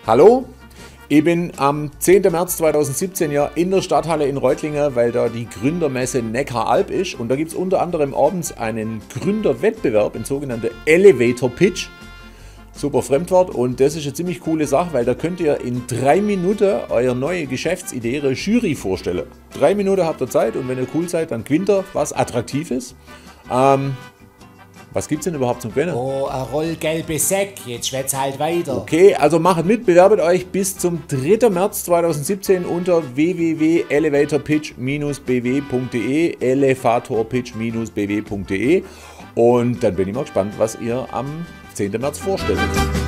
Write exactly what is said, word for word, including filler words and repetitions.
Hallo, ich bin am zehnten März zweitausendsiebzehn ja in der Stadthalle in Reutlingen, weil da die Gründermesse Neckaralb ist. Und da gibt es unter anderem abends einen Gründerwettbewerb, ein sogenannter Elevator Pitch. Super Fremdwort, und das ist eine ziemlich coole Sache, weil da könnt ihr in drei Minuten eure neue Geschäftsidee der Jury vorstellen. Drei Minuten habt ihr Zeit, und wenn ihr cool seid, dann gewinnt ihr was Attraktives. Ähm, was gibt's denn überhaupt zum Gewinnen? Oh, ein rollgelbe Säck, jetzt schwätz halt weiter. Okay, also macht mit, bewerbt euch bis zum dritten März zweitausendsiebzehn unter w w w punkt elevator pitch bindestrich b w punkt de, elevatorpitch bindestrich b w punkt de, und dann bin ich mal gespannt, was ihr am zehnten März vorstellt.